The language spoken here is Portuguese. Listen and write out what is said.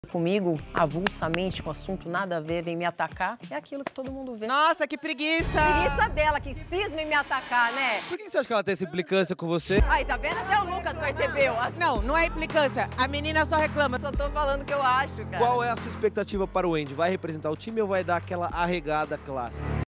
comigo, avulsamente, com assunto nada a ver, vem me atacar, é aquilo que todo mundo vê. Nossa, que preguiça! Preguiça dela, que cisma em me atacar, né? Por que você acha que ela tem essa implicância com você? Aí, tá vendo? Até o Lucas percebeu. Não, não é implicância. A menina só reclama. Eu só tô falando o que eu acho, cara. Qual é a sua expectativa para o Andy? Vai representar o time ou vai dar aquela arregada clássica?